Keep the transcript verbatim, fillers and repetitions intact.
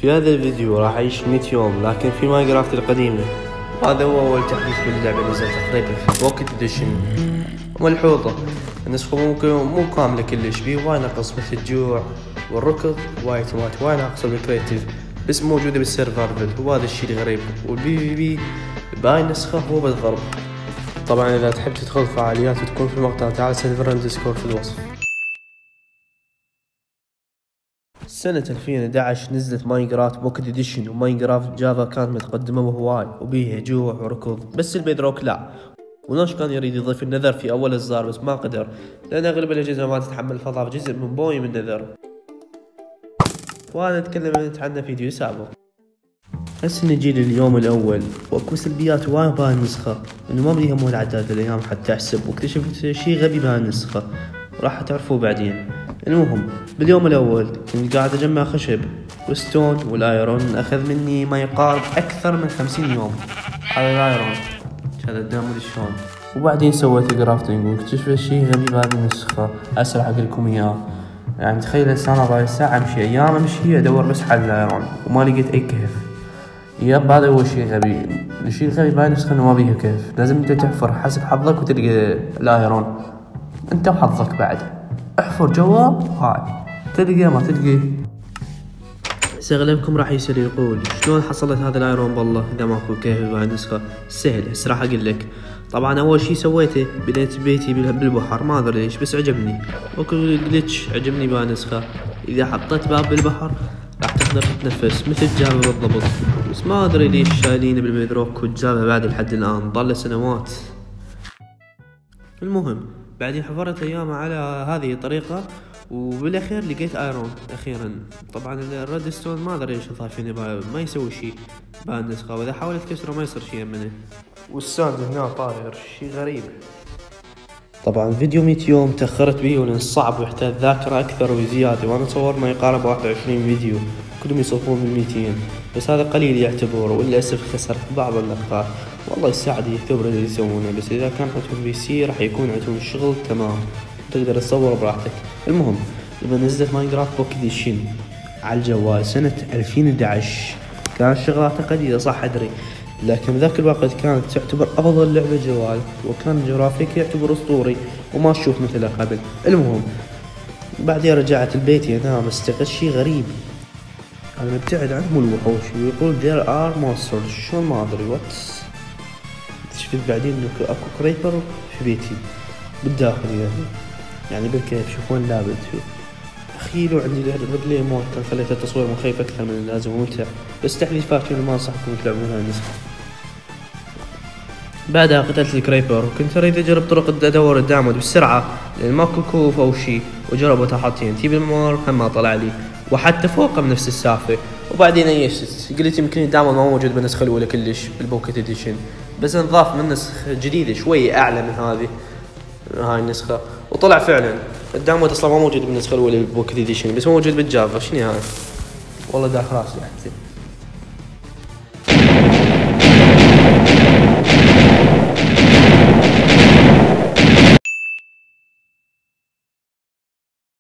في هذا الفيديو راح أعيش مية يوم لكن في ماينكرافت القديمة. وهذا هو أول تحديث باللعبة، نزل تقريبا في بوكيت اديشن. ملحوظة النسخة مو مو كاملة كلش، بيه وايد ناقص مثل الجوع والركض، وايد وايد وايد ناقص بالكريتيف، بس موجودة بالسيرفايفل، وهذا الشيء الغريب. والبي في بي باقي النسخة هو بالغرب. طبعا إذا تحب تدخل فعاليات وتكون في المقطع تعال سيرفر الديسكورد في الوصف. سنة ألفين وأحد عشر نزلت ماينكرافت بوكيت اديشن، وماينكرافت جافا كانت متقدمة بهواي وبيها جوع وركض، بس البيدروك لا. ونوش كان يريد يضيف النذر في أول إصدار بس ما قدر، لأن أغلب الأجهزة ما تتحمل فضاء جزء من بوي من النذر، وأنا أتكلم عنه في فيديو سابق. هسه نجي لليوم الأول، وأكو سلبيات وايد بهاي النسخة، إنه ما بدي همول عداد الأيام حتى أحسب، واكتشفت شي غبي بهاي النسخة وراح تعرفوه بعدين. المهم باليوم الأول كنت قاعد أجمع خشب وستون، والآيرون أخذ مني ما يقارب أكثر من خمسين يوم. هذا الآيرون هذا الدم مدري شلون. وبعدين سويت جرافتنج واكتشفت شي غبي بهذه النسخة، هسه راح أقولكم إياه. يعني تخيل هسه أنا ضايع ساعة أمشي، أيام أمشي أدور بس على الآيرون وما لقيت أي كهف. ياب هذا هو شي غبي. الشي الغبي بهاي النسخة إنه ما بيها كهف، لازم أنت تحفر حسب حظك وتلقى الآيرون، أنت وحظك بعد. احفر جوا هاي تلقى ما تلقى. هسه اغلبكم راح يسأل يقول شلون حصلت هذا الايرون بالله اذا ماكو كيف بهاي النسخة؟ سهل، هسه راح اقول لك. طبعا اول شي سويته بنيت بيتي بالبحر، ما ادري ليش بس عجبني، وكل جلتش عجبني بهاي النسخة. اذا حطيت باب بالبحر راح تقدر تتنفس مثل جافا بالضبط، بس ما ادري ليش شايلينه بالبيدروك وجافا بعد لحد الان، ضل سنوات. المهم بعدين حفرت ايامها على هذه الطريقة، وبالاخير لقيت ايرون اخيرا. طبعا الريدستون ما ادري ليش ضايفينه، ما يسوي شيء بهاي النسخة، واذا حاولت كسره ما يصير شيء منه، والساند هنا طاير شيء غريب. طبعا فيديو مية يوم تاخرت بيه لان صعب ويحتاج ذاكرة اكثر وزيادة، وانا صور ما يقارب واحد وعشرين فيديو كلهم يصفون من ميتين، بس هذا قليل يعتبر، وللاسف خسرت بعض اللقطات. والله يساعد يكتبوا اللي يسوونه، بس اذا كان عندهم بي سي راح يكون عندهم الشغل تمام، تقدر تصور براحتك. المهم لما نزلت ماينكرافت بوكيت اديشن على الجوال سنة ألفين وأحد عشر كانت شغلاتها قليلة صح ادري، لكن ذاك الوقت كانت تعتبر افضل لعبة جوال، وكان الجرافيك يعتبر اسطوري وما تشوف مثله قبل. المهم بعدين رجعت البيت انام، استيقظت شي غريب، انا مبتعد عنهم الوحوش ويقول there are monsters، شلون ما ادري وات. اكتشفت بعدين انه اكو كريبر في بيتي بالداخل، يعني يعني بالكيف شوفون لابد فيه. اخيلو عندي رجلي موت، كان خليت التصوير مخيف اكثر من اللازم وممتع، بس تحذيفات ما انصحكم تلعبون هاي النسخة. بعدها قتلت الكريبر، وكنت اريد اجرب طرق ادور الدامج بسرعة لان ماكو كوف او شي، وجربوا تحطين تي بالمار هم ما طلع لي، وحتى فوقه بنفس السالفة. وبعدين ايشت قلت يمكن الدامج ما موجود بالنسخة الاولى كلش بالبوكيت اديشن، بس انضاف من نسخة جديدة شوية اعلى من هذه هاي النسخة، وطلع فعلا الدامود اصلا ما موجود بالنسخة الاولى بالبوكيت اديشن، بس موجود بالجافا. شنو هاي؟ والله داخل راسي حتى.